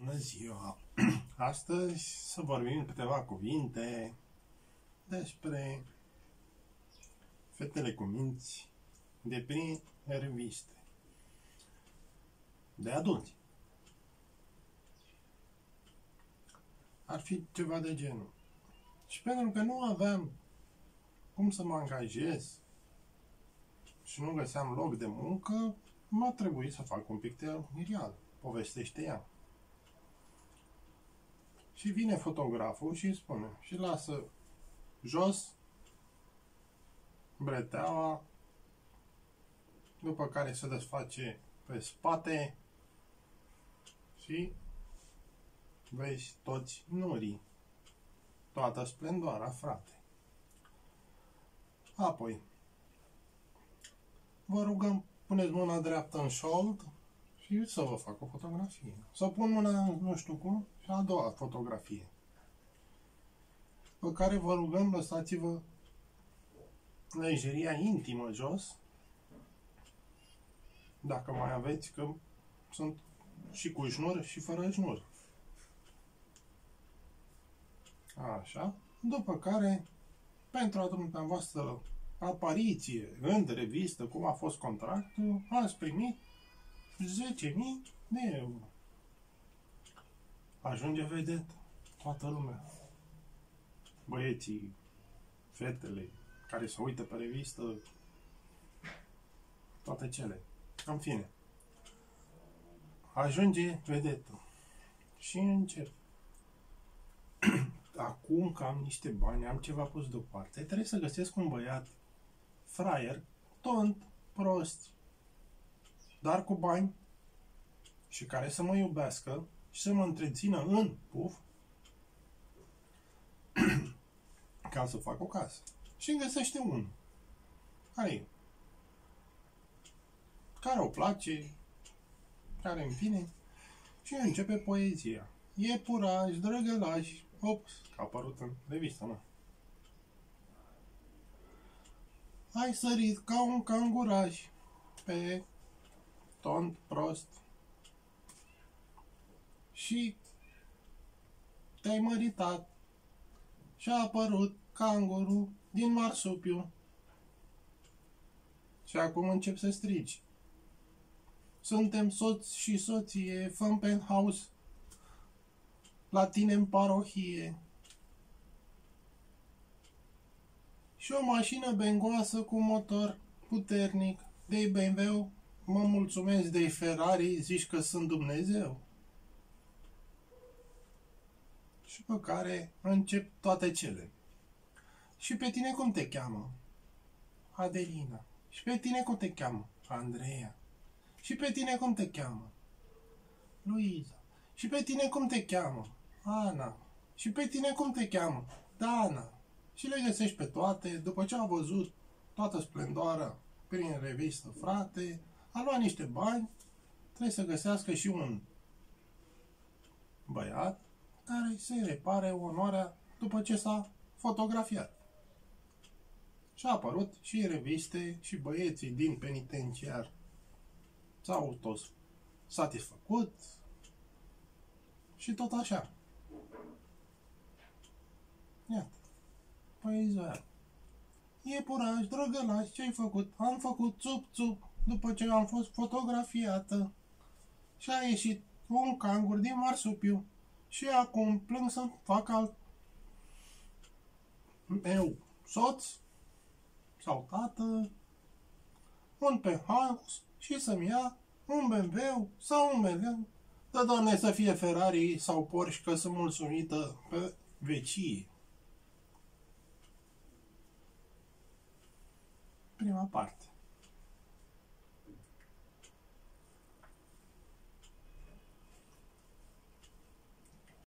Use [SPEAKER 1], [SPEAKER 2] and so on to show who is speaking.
[SPEAKER 1] Bună ziua! Astăzi să vorbim câteva cuvinte despre fetele cu minți de prin reviste de adulți. Ar fi ceva de genul. Și pentru că nu aveam cum să mă angajez și nu găseam loc de muncă, m-a trebuit să fac un pictorial. Povestește ea. Și vine fotograful și îi spune, și lasă jos breteaua, după care se desface pe spate și vezi toți nurii, toată splendoarea, frate. Apoi, vă rugăm, puneți mâna dreaptă în șold și să vă fac o fotografie. Să pun mâna nu știu cum și a doua fotografie. Pe care vă rugăm, lăsați-vă lejeria intimă jos, dacă mai aveți, că sunt și cu șnur și fără șnur. Așa. După care, pentru a dumneavoastră apariție în revistă, cum a fost contractul, ați primit 10.000 de euro. Ajunge vedetă toată lumea. Băieții, fetele care se uită pe revistă, toate cele. În fine. Ajunge vedetă. Și încep. Acum că am niște bani, am ceva pus deoparte, trebuie să găsesc un băiat fraier, tont, prost, dar cu bani și care să mă iubească și să mă întrețină în puf ca să fac o casă. Și îmi găsește unul. Care o place, care îmi vine și începe poezia. Iepuraș, drăgălaș, ops, că a apărut în revistă, mă. Ai sărit ca un canguraș pe tont prost și te-ai măritat și a apărut canguru din marsupiu. Și acum încep să strigi. Suntem soț și soție, făm penthouse la tine în parohie. Și o mașină bengoasă cu motor puternic. De BMW, mă mulțumesc, de Ferrari, zici că sunt Dumnezeu. Și pe care încep toate cele. Și pe tine cum te cheamă? Adelina. Și pe tine cum te cheamă? Andreea. Și pe tine cum te cheamă? Luiza. Și pe tine cum te cheamă? Ana. Și pe tine cum te cheamă? Dana. Și le găsești pe toate, după ce a văzut toată splendoarea prin revistă, frate, a luat niște bani, trebuie să găsească și un băiat care să-i repare onoarea după ce s-a fotografiat. Și a apărut și reviste și băieții din penitenciar s-au toți satisfăcut și tot așa. Iată. Poezia. Iepuraș, drăgălaș, ce-ai făcut? Am făcut țup-țup după ce am fost fotografiată. Și a ieșit un cangur din marsupiu. Și acum plâng să-mi fac alt meu soț sau tată un penthouse și să-mi ia un BMW sau un meleu. Dar, Doamne, să fie Ferrari sau Porsche, că sunt mulțumită pe vecie. Prima parte.